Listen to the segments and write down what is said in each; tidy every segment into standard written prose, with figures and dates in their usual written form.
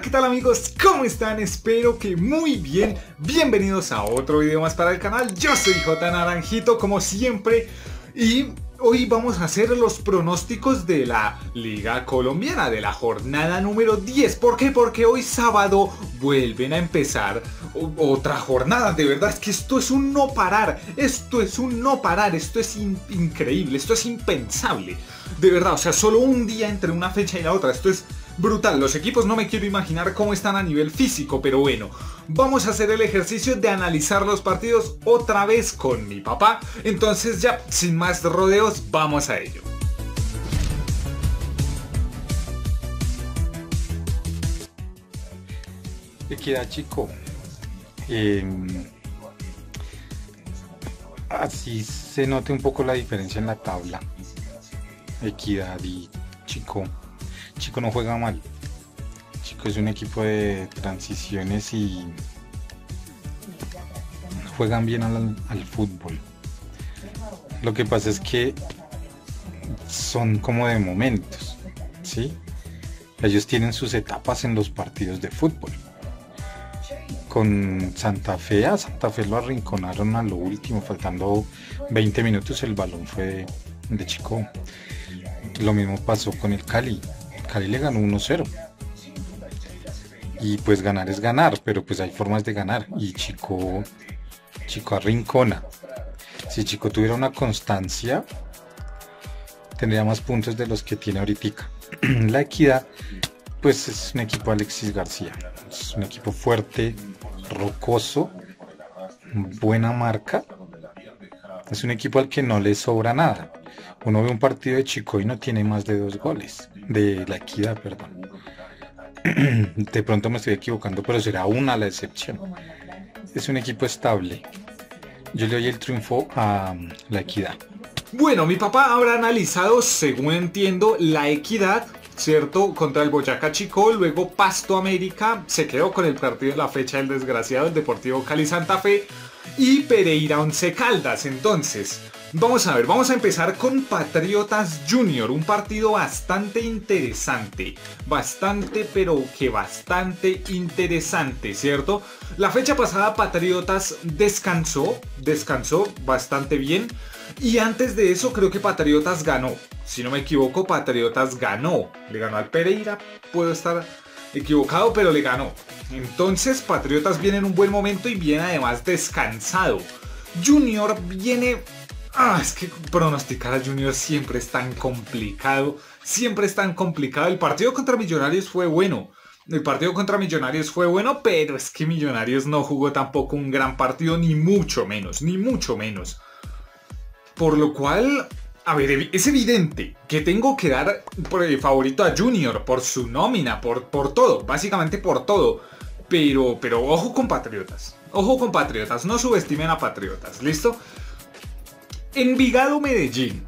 ¿qué tal amigos? ¿Cómo están? Espero que muy bien. Bienvenidos a otro video más para el canal. Yo soy J Naranjito, como siempre. Y hoy vamos a hacer los pronósticos de la Liga Colombiana, de la jornada número 10. ¿Por qué? Porque hoy sábado vuelven a empezar otra jornada. De verdad es que esto es un no parar. Esto es un no parar. Esto es increíble. Esto es impensable. De verdad, o sea, solo un día entre una fecha y la otra. Esto es brutal. Los equipos no me quiero imaginar cómo están a nivel físico, pero bueno, vamos a hacer el ejercicio de analizar los partidos otra vez con mi papá. Entonces ya, sin más rodeos, vamos a ello. Equidad Chico, así se note un poco la diferencia en la tabla. Equidad y Chico no juega mal. Chico es un equipo de transiciones y juegan bien al fútbol. Lo que pasa es que son como de momentos, ¿sí? Ellos tienen sus etapas en los partidos de fútbol. Con Santa Fe lo arrinconaron a lo último, faltando 20 minutos el balón fue de Chico. Lo mismo pasó con el Cali. Cali le ganó 1-0. Y pues ganar es ganar, pero pues hay formas de ganar. Y Chico arrincona. Si Chico tuviera una constancia, tendría más puntos de los que tiene ahorita. La Equidad, pues es un equipo de Alexis García. Es un equipo fuerte, rocoso, buena marca. Es un equipo al que no le sobra nada. Uno ve un partido de Chico y no tiene más de 2 goles. De la Equidad, perdón. De pronto me estoy equivocando, pero será una la excepción. Es un equipo estable. Yo le doy el triunfo a la Equidad. Bueno, mi papá habrá analizado, según entiendo, la Equidad, ¿cierto? Contra el Boyacá Chico, luego Pasto América, se quedó con el partido de la fecha del desgraciado, el Deportivo Cali Santa Fe, y Pereira Once Caldas. Entonces, vamos a ver, vamos a empezar con Patriotas Junior, un partido bastante interesante, bastante interesante, ¿cierto? La fecha pasada Patriotas descansó bastante bien, y antes de eso creo que Patriotas ganó, si no me equivoco Patriotas ganó, le ganó al Pereira, puedo estar equivocado, pero le ganó. Entonces Patriotas viene en un buen momento y viene además descansado. Junior viene... es que pronosticar a Junior siempre es tan complicado. El partido contra Millonarios fue bueno. Pero es que Millonarios no jugó tampoco un gran partido, ni mucho menos. Por lo cual, a ver, es evidente que tengo que dar favorito a Junior por su nómina, por todo, básicamente por todo. Pero ojo con Patriotas, no subestimen a Patriotas, ¿listo? Envigado Medellín,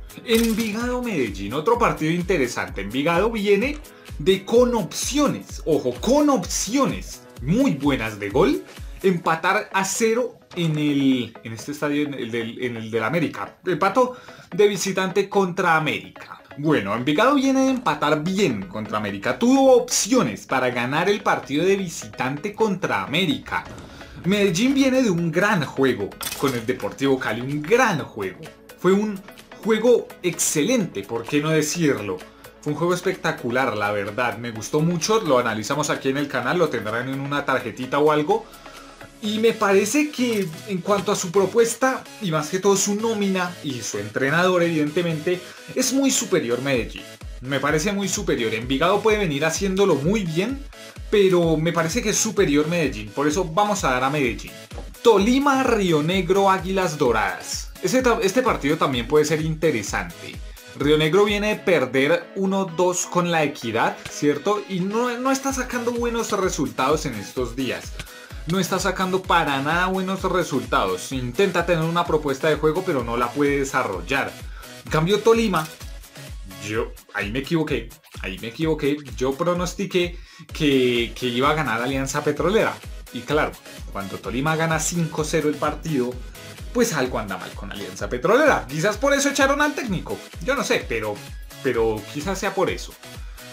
otro partido interesante. Envigado viene con opciones, con opciones muy buenas de gol, empatar a 0 en este estadio, en el del América. Empató de visitante contra América. Bueno, Envigado viene de empatar bien contra América. Tuvo opciones para ganar el partido de visitante contra América. Medellín viene de un gran juego con el Deportivo Cali. Un gran juego. Fue un juego excelente, ¿por qué no decirlo? Fue un juego espectacular, la verdad. Me gustó mucho. Lo analizamos aquí en el canal. Lo tendrán en una tarjetita o algo. Y me parece que en cuanto a su propuesta, y más que todo su nómina y su entrenador evidentemente, es muy superior Medellín. Me parece muy superior. Envigado puede venir haciéndolo muy bien, pero me parece que es superior Medellín. Por eso vamos a dar a Medellín. Tolima, Río Negro, Águilas Doradas. Este partido también puede ser interesante. Río Negro viene de perder 1-2 con la Equidad, ¿cierto? Y no está sacando buenos resultados en estos días. No está sacando para nada buenos resultados. Intenta tener una propuesta de juego, pero no la puede desarrollar. En cambio Tolima, ahí me equivoqué. Yo pronostiqué que iba a ganar Alianza Petrolera. Y claro, cuando Tolima gana 5-0 el partido, pues algo anda mal con Alianza Petrolera. Quizás por eso echaron al técnico. Yo no sé, pero quizás sea por eso.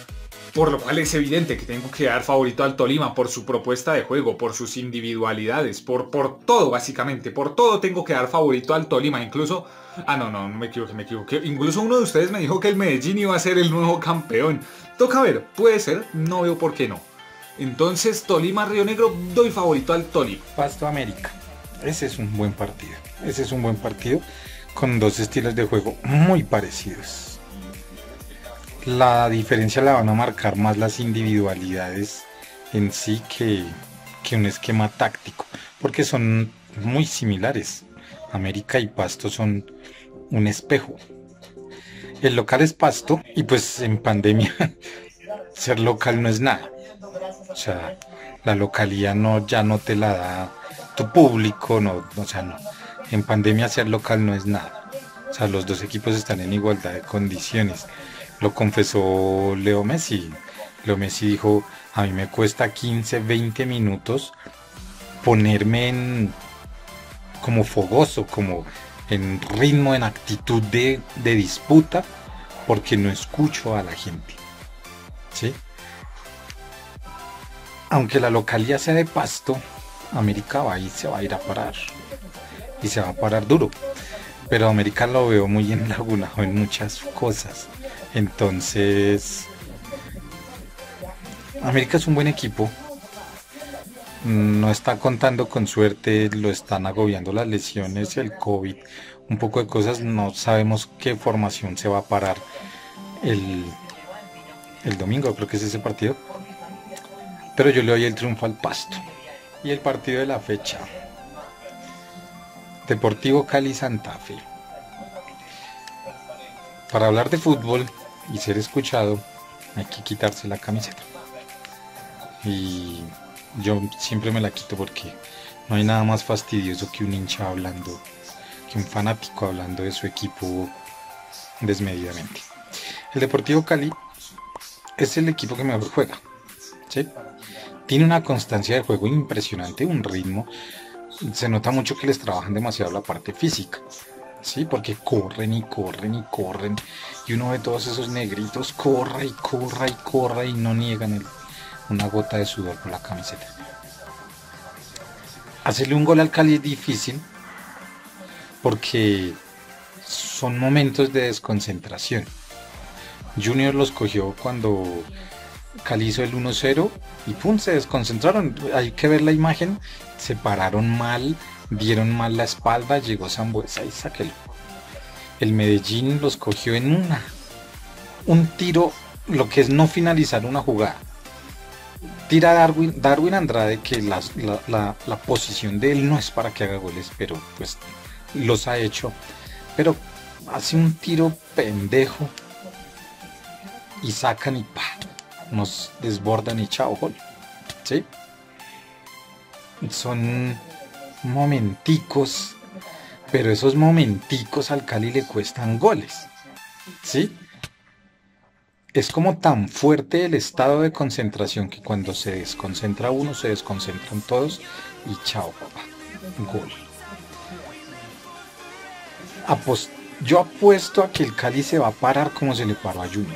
Por lo cual es evidente que tengo que dar favorito al Tolima por su propuesta de juego, por sus individualidades, por todo básicamente, por todo tengo que dar favorito al Tolima, incluso... Ah, no, me equivoqué. Incluso uno de ustedes me dijo que el Medellín iba a ser el nuevo campeón. Toca ver, puede ser, no veo por qué no. Entonces, Tolima Río Negro, doy favorito al Tolima. Pasto América. Ese es un buen partido. Ese es un buen partido con dos estilos de juego muy parecidos. La diferencia la van a marcar más las individualidades en sí que un esquema táctico, porque son muy similares. América y Pasto son un espejo. El local es Pasto y pues en pandemia ser local no es nada. O sea, la localidad ya no te la da tu público, no. En pandemia ser local no es nada. O sea, los dos equipos están en igualdad de condiciones. Lo confesó Leo Messi. Leo Messi dijo, a mí me cuesta 15, 20 minutos ponerme como fogoso, como en ritmo, en actitud de disputa, porque no escucho a la gente. ¿Sí? Aunque la localidad sea de Pasto, América va y se va a ir a parar. Y se va a parar duro. Pero América lo veo muy enlagunado en muchas cosas. Entonces, América es un buen equipo. No está contando con suerte, lo están agobiando las lesiones, el COVID, un poco de cosas. No sabemos qué formación se va a parar el domingo, creo que es ese partido. Pero yo le doy el triunfo al Pasto. Y el partido de la fecha, Deportivo Cali Santa Fe. Para hablar de fútbol y ser escuchado hay que quitarse la camiseta. Y yo siempre me la quito porque no hay nada más fastidioso que un hincha hablando, que un fanático hablando de su equipo desmedidamente. El Deportivo Cali es el equipo que mejor juega, ¿sí? Tiene una constancia de juego impresionante, un ritmo. Se nota mucho que les trabajan demasiado la parte física, ¿sí? Porque corren y corren y corren. Y uno ve todos esos negritos, corra y corra y corra y no niegan una gota de sudor por la camiseta. Hacerle un gol al Cali es difícil porque son momentos de desconcentración. Junior los cogió cuando Cali hizo el 1-0 y pum, se desconcentraron. Hay que ver la imagen, se pararon mal, dieron mal la espalda, llegó Sambuesa y sáquelo. El Medellín los cogió en un tiro, lo que es no finalizar una jugada. Tira Darwin Andrade, que la posición de él no es para que haga goles, pero pues los ha hecho. Pero hace un tiro pendejo y sacan y ¡pah! Nos desbordan y chao, gol. ¿Sí? Son momenticos, pero esos momenticos al Cali le cuestan goles. ¿Sí? Es como tan fuerte el estado de concentración que cuando se desconcentra uno, se desconcentran todos y chao, papá, gol. Yo apuesto a que el Cali se va a parar como se le paró a Junior.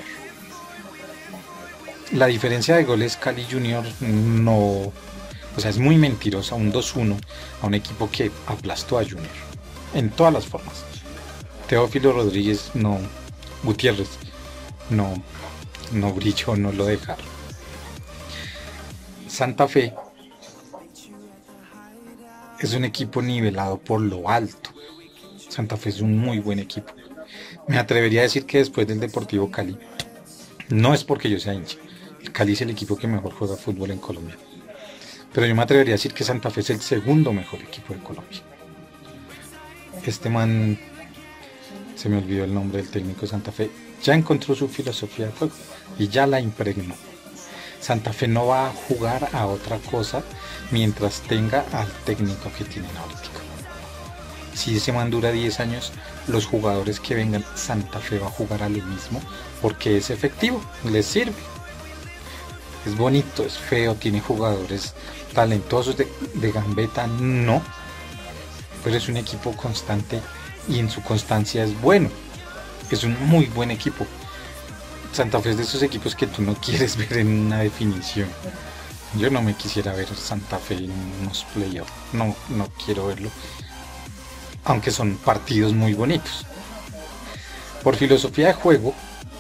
La diferencia de goles Cali Junior no, o sea, es muy mentirosa, un 2-1 a un equipo que aplastó a Junior en todas las formas. Teófilo Rodríguez Gutiérrez no brilló, no lo dejaron. Santa Fe es un equipo nivelado por lo alto. Santa Fe es un muy buen equipo. Me atrevería a decir que después del Deportivo Cali, no es porque yo sea hincha, el Cali es el equipo que mejor juega fútbol en Colombia, pero yo me atrevería a decir que Santa Fe es el segundo mejor equipo de Colombia. Este man, se me olvidó el nombre del técnico de Santa Fe, ya encontró su filosofía de juego y ya la impregnó. Santa Fe no va a jugar a otra cosa mientras tenga al técnico que tienen ahorita. Si ese man dura 10 años, los jugadores que vengan, Santa Fe va a jugar a lo mismo porque es efectivo, les sirve. Es bonito, es feo, tiene jugadores talentosos de gambeta, no, pero es un equipo constante y en su constancia es bueno. Es un muy buen equipo. Santa Fe es de esos equipos que tú no quieres ver en una definición. Yo no me quisiera ver Santa Fe en unos playoffs. No, no quiero verlo. Aunque son partidos muy bonitos. Por filosofía de juego,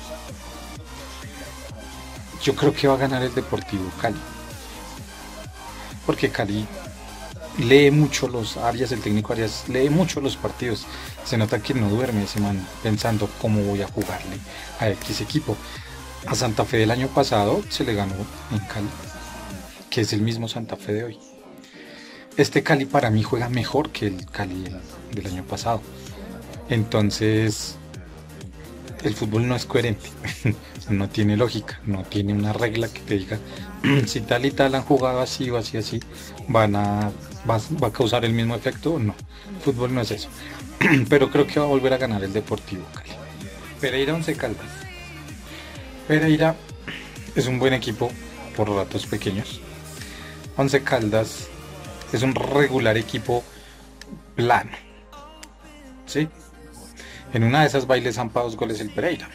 yo creo que va a ganar el Deportivo Cali. Porque Cali lee mucho los Arias, el técnico Arias lee mucho los partidos. Se nota que no duerme ese man pensando cómo voy a jugarle a X equipo. A Santa Fe del año pasado se le ganó en Cali, que es el mismo Santa Fe de hoy. Este Cali para mí juega mejor que el Cali del año pasado. Entonces, el fútbol no es coherente, no tiene lógica, no tiene una regla que te diga si tal y tal han jugado así o así así, va a causar el mismo efecto o no. El fútbol no es eso. Pero creo que va a volver a ganar el Deportivo Cali. Pereira Once Caldas. Pereira es un buen equipo por ratos pequeños. Once Caldas es un regular equipo plano. ¿Sí? En una de esas bailes zampa 2 goles el Pereira.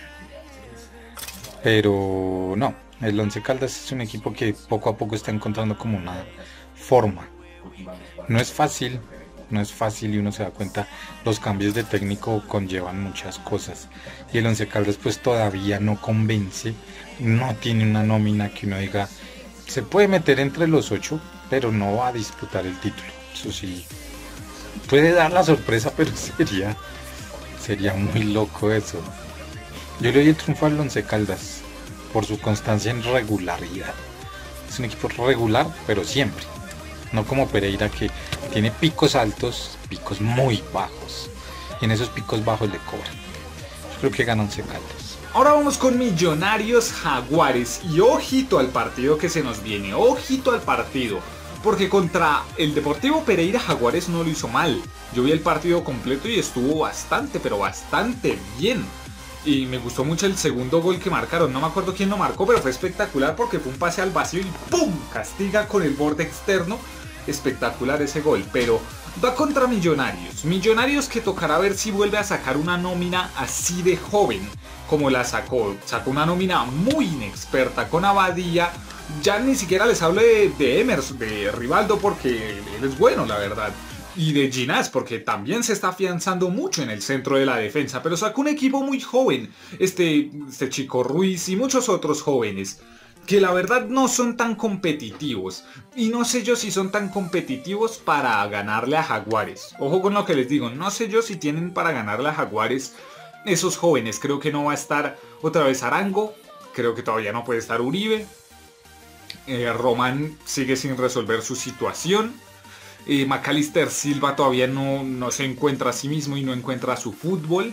Pero no, el Once Caldas es un equipo que poco a poco está encontrando como una forma. No es fácil y uno se da cuenta, los cambios de técnico conllevan muchas cosas. Y el Once Caldas pues todavía no convence, no tiene una nómina que uno diga, se puede meter entre los 8, pero no va a disputar el título. Eso sí, puede dar la sorpresa, pero sería muy loco eso. Yo le doy el triunfo al Once Caldas por su constancia en regularidad. Es un equipo regular, pero siempre. No como Pereira, que tiene picos altos, picos muy bajos. Y en esos picos bajos le cobran. Yo creo que gana Once Caldas. Ahora vamos con Millonarios Jaguares. Y ojito al partido que se nos viene. Ojito al partido. Porque contra el Deportivo Pereira, Jaguares no lo hizo mal. Yo vi el partido completo y estuvo bastante, pero bastante bien. Y me gustó mucho el segundo gol que marcaron. No me acuerdo quién lo marcó, pero fue espectacular porque fue un pase al vacío y ¡pum! Castiga con el borde externo. Espectacular ese gol, pero va contra Millonarios. Millonarios que tocará ver si vuelve a sacar una nómina así de joven como la sacó. Sacó una nómina muy inexperta con Abadía. Ya ni siquiera les hablo de Emers, de Rivaldo, porque él es bueno, la verdad. Y de Ginás, porque también se está afianzando mucho en el centro de la defensa. Pero sacó un equipo muy joven. Este Chico Ruiz y muchos otros jóvenes que la verdad no son tan competitivos. Y no sé yo si son tan competitivos para ganarle a Jaguares. Ojo con lo que les digo, no sé yo si tienen para ganarle a Jaguares esos jóvenes. Creo que no va a estar otra vez Arango. Creo que todavía no puede estar Uribe. Román sigue sin resolver su situación. Macalister Silva todavía no se encuentra a sí mismo y no encuentra su fútbol.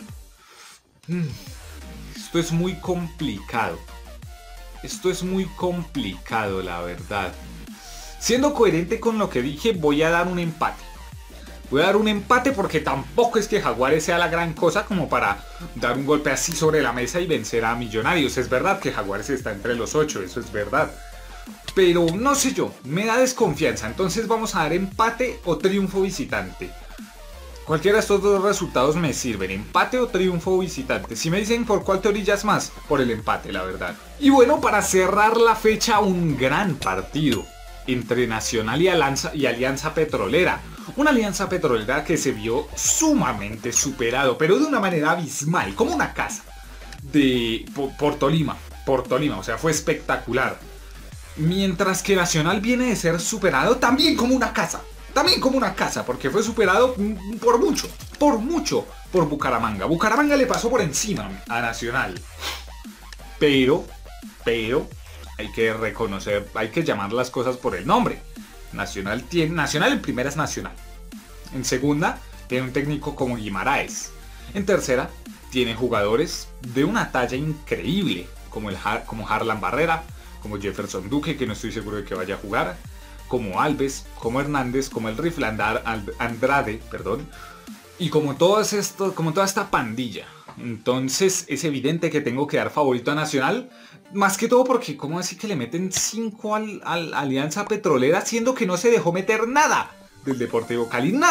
Esto es muy complicado. Esto es muy complicado, la verdad. Siendo coherente con lo que dije, voy a dar un empate. Voy a dar un empate porque tampoco es que Jaguares sea la gran cosa como para dar un golpe así sobre la mesa y vencer a Millonarios. Es verdad que Jaguares está entre los 8, eso es verdad. Pero no sé yo, me da desconfianza. Entonces vamos a dar empate o triunfo visitante. Cualquiera de estos dos resultados me sirven, empate o triunfo visitante. Si me dicen por cuál te orillas más, por el empate, la verdad. Y bueno, para cerrar la fecha, un gran partido entre Nacional y Alianza Petrolera. Una Alianza Petrolera que se vio sumamente superado, pero de una manera abismal, como una casa. Por Tolima, o sea, fue espectacular. Mientras que Nacional viene de ser superado también como una casa. También como una casa, porque fue superado por mucho por Bucaramanga. Bucaramanga le pasó por encima a Nacional. Pero, hay que reconocer, hay que llamar las cosas por el nombre. Nacional en primera es Nacional. En segunda, tiene un técnico como Guimaraes. En tercera, tiene jugadores de una talla increíble, como Harlan Barrera, como Jefferson Duque, que no estoy seguro de que vaya a jugar, como Alves, como Hernández, como el Rifle Andrade, y como toda esta pandilla. Entonces es evidente que tengo que dar favorito a Nacional, más que todo porque ¿cómo decir que le meten 5 al Alianza Petrolera, siendo que no se dejó meter nada del Deportivo Cali? Nada,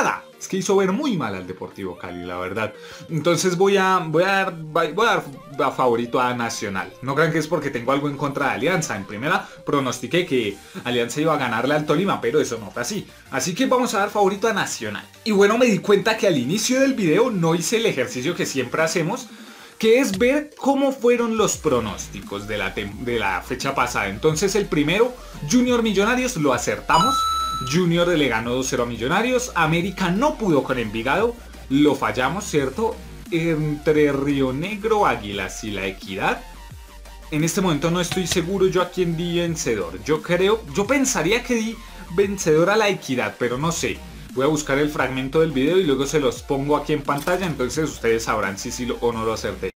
Es que hizo ver muy mal al Deportivo Cali, la verdad. Entonces voy a dar a favorito a Nacional. No crean que es porque tengo algo en contra de Alianza. En primera pronostiqué que Alianza iba a ganarle al Tolima, pero eso no fue así. Así que vamos a dar favorito a Nacional. Y bueno, me di cuenta que al inicio del video no hice el ejercicio que siempre hacemos, que es ver cómo fueron los pronósticos de la fecha pasada. Entonces el primero, Junior Millonarios, lo acertamos. Junior le ganó 2-0 a Millonarios. América no pudo con Envigado, lo fallamos, ¿cierto? Entre Río Negro, Águilas y La Equidad, en este momento no estoy seguro yo a quién di vencedor. Yo pensaría que di vencedor a La Equidad, pero no sé. Voy a buscar el fragmento del video y luego se los pongo aquí en pantalla, entonces ustedes sabrán si sí o no lo acerté.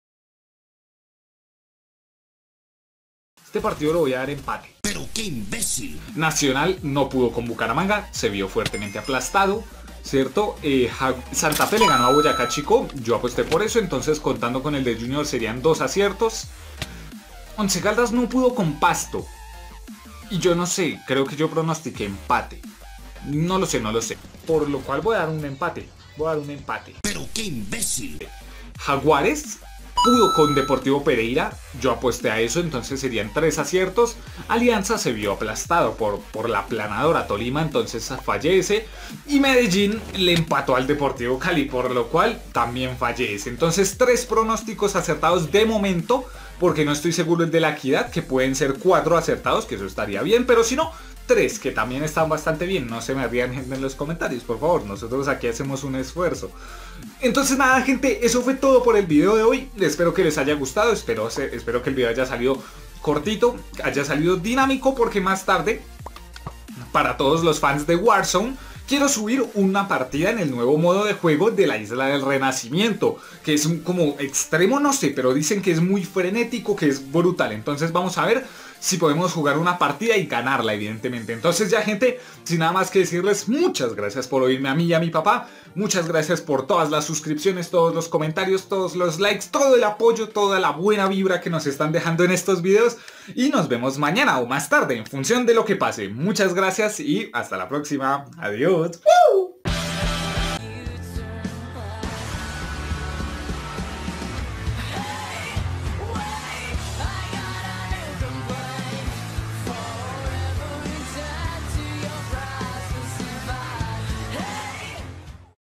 Este partido lo voy a dar empate. ¡Pero qué imbécil! Nacional no pudo con Bucaramanga, se vio fuertemente aplastado, ¿cierto? Santa Fe le ganó a Boyacá Chico, yo aposté por eso, entonces contando con el de Junior serían 2 aciertos. Once Caldas no pudo con Pasto. Y yo no sé, creo que yo pronostiqué empate. No lo sé. Por lo cual voy a dar un empate. ¡Pero qué imbécil! Jaguares pudo con Deportivo Pereira, yo aposté a eso, entonces serían 3 aciertos. Alianza se vio aplastado por la planadora Tolima, entonces fallece. Y Medellín le empató al Deportivo Cali, por lo cual también fallece. Entonces 3 pronósticos acertados de momento, porque no estoy seguro el de La Equidad, que pueden ser 4 acertados, que eso estaría bien, pero si no, 3, que también están bastante bien. No se me rían, gente, en los comentarios, por favor. Nosotros aquí hacemos un esfuerzo. Entonces nada, gente, eso fue todo por el video de hoy. Espero que les haya gustado. Espero que el video haya salido cortito, haya salido dinámico, porque más tarde, para todos los fans de Warzone, quiero subir una partida en el nuevo modo de juego de la Isla del Renacimiento, que es como extremo, no sé, pero dicen que es muy frenético, que es brutal. Entonces vamos a ver si podemos jugar una partida y ganarla, evidentemente. Entonces ya, gente, sin nada más que decirles, muchas gracias por oírme a mí y a mi papá. Muchas gracias por todas las suscripciones, todos los comentarios, todos los likes, todo el apoyo, toda la buena vibra que nos están dejando en estos videos. Y nos vemos mañana o más tarde, en función de lo que pase. Muchas gracias y hasta la próxima. Adiós. ¡Woo!